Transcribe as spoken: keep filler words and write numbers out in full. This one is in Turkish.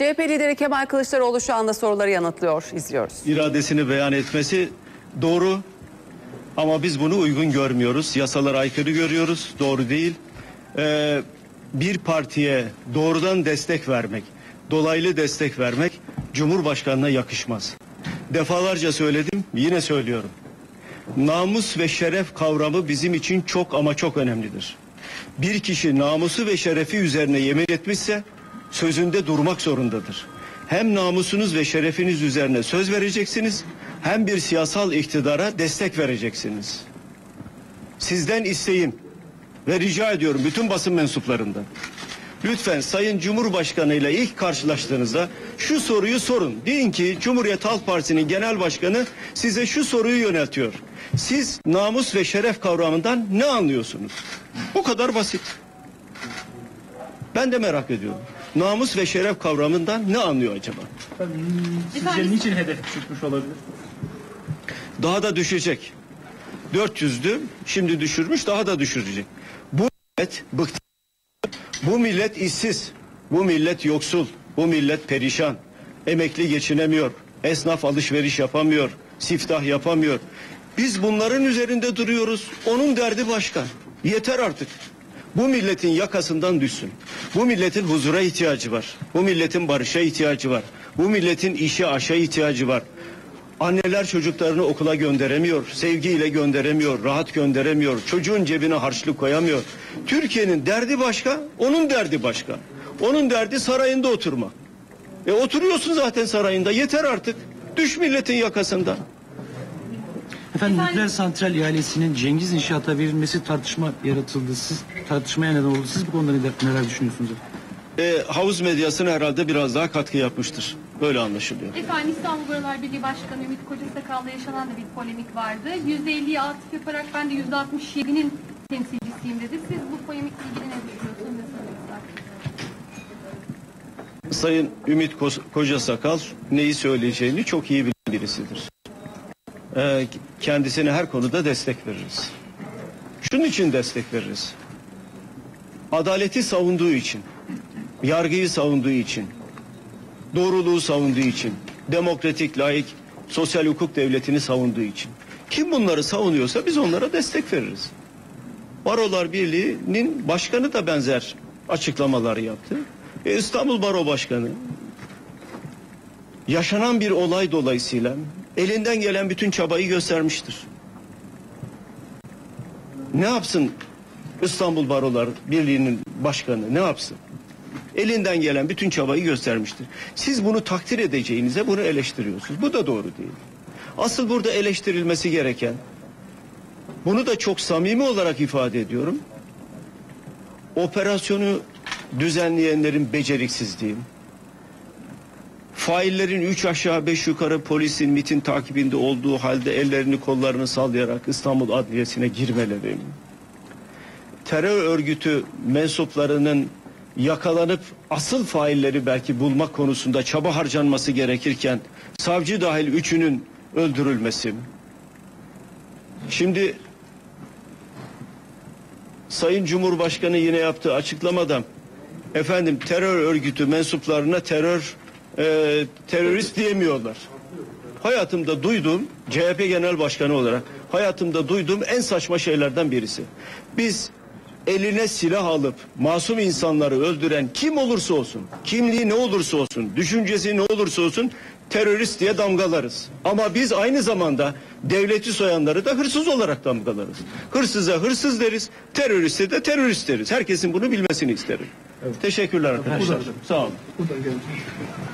C H P lideri Kemal Kılıçdaroğlu şu anda soruları yanıtlıyor. İzliyoruz. İradesini beyan etmesi doğru ama biz bunu uygun görmüyoruz. Yasalara aykırı görüyoruz. Doğru değil. Ee, bir partiye doğrudan destek vermek, dolaylı destek vermek Cumhurbaşkanı'na yakışmaz. Defalarca söyledim, yine söylüyorum. Namus ve şeref kavramı bizim için çok ama çok önemlidir. Bir kişi namusu ve şerefi üzerine yemin etmişse sözünde durmak zorundadır. Hem namusunuz ve şerefiniz üzerine söz vereceksiniz, hem bir siyasal iktidara destek vereceksiniz. Sizden isteğim ve rica ediyorum bütün basın mensuplarından. Lütfen Sayın Cumhurbaşkanı ile ilk karşılaştığınızda şu soruyu sorun. Deyin ki Cumhuriyet Halk Partisi'nin genel başkanı size şu soruyu yöneltiyor. Siz namus ve şeref kavramından ne anlıyorsunuz? Bu kadar basit. Ben de merak ediyorum. Namus ve şeref kavramından ne anlıyor acaba? Sizce niçin hedef düşürmüş olabilir? Daha da düşecek. dört yüzdü, şimdi düşürmüş, daha da düşürecek. Bu millet bıktı. Bu millet işsiz, bu millet yoksul, bu millet perişan. Emekli geçinemiyor, esnaf alışveriş yapamıyor, siftah yapamıyor. Biz bunların üzerinde duruyoruz. Onun derdi başka. Yeter artık. Bu milletin yakasından düşsün. Bu milletin huzura ihtiyacı var. Bu milletin barışa ihtiyacı var. Bu milletin işe aşa ihtiyacı var. Anneler çocuklarını okula gönderemiyor, sevgiyle gönderemiyor, rahat gönderemiyor, çocuğun cebine harçlık koyamıyor. Türkiye'nin derdi başka, onun derdi başka. Onun derdi sarayında oturma. E oturuyorsun zaten sarayında, yeter artık. Düş milletin yakasından. Efendim, nükleer santral ihalesinin Cengiz İnşaat'a verilmesi tartışma yaratıldı. Siz tartışmaya neden oldu. Siz bu konuda neler düşünüyorsunuz? E, havuz medyasına herhalde biraz daha katkı yapmıştır. Böyle anlaşılıyor. Efendim, İstanbul Barolar Birliği Başkanı Ümit Kocasakal'la yaşanan da bir polemik vardı. yüzde elliye atıf yaparak ben de yüzde altmış yedinin temsilcisiyim dedi. Siz bu polemikle ilgili ne düşünüyorsunuz? Sayın Ümit Kocasakal neyi söyleyeceğini çok iyi bilen birisidir. Ee, kendisine her konuda destek veririz. Şunun için destek veririz. Adaleti savunduğu için, yargıyı savunduğu için, doğruluğu savunduğu için, demokratik, laik, sosyal hukuk devletini savunduğu için. Kim bunları savunuyorsa biz onlara destek veririz. Barolar Birliği'nin başkanı da benzer açıklamalar yaptı. E, İstanbul Baro Başkanı yaşanan bir olay dolayısıyla elinden gelen bütün çabayı göstermiştir. Ne yapsın İstanbul Barolar Birliği'nin başkanı, ne yapsın? Elinden gelen bütün çabayı göstermiştir. Siz bunu takdir edeceğinize bunu eleştiriyorsunuz. Bu da doğru değil. Asıl burada eleştirilmesi gereken, bunu da çok samimi olarak ifade ediyorum, operasyonu düzenleyenlerin beceriksizliği, faillerin üç aşağı beş yukarı polisin MİT'in takibinde olduğu halde ellerini kollarını sallayarak İstanbul Adliyesi'ne girmeleri, terör örgütü mensuplarının yakalanıp asıl failleri belki bulmak konusunda çaba harcanması gerekirken savcı dahil üçünün öldürülmesi. Şimdi Sayın Cumhurbaşkanı yine yaptığı açıklamada efendim terör örgütü mensuplarına terör e, terörist diyemiyorlar. Hayatımda duyduğum, C H P Genel Başkanı olarak hayatımda duyduğum en saçma şeylerden birisi. Biz eline silah alıp masum insanları öldüren kim olursa olsun, kimliği ne olursa olsun, düşüncesi ne olursa olsun terörist diye damgalarız. Ama biz aynı zamanda devleti soyanları da hırsız olarak damgalarız. Hırsıza hırsız deriz, teröriste de terörist deriz. Herkesin bunu bilmesini isterim. Evet. Teşekkürler arkadaşlar. Sağ olun.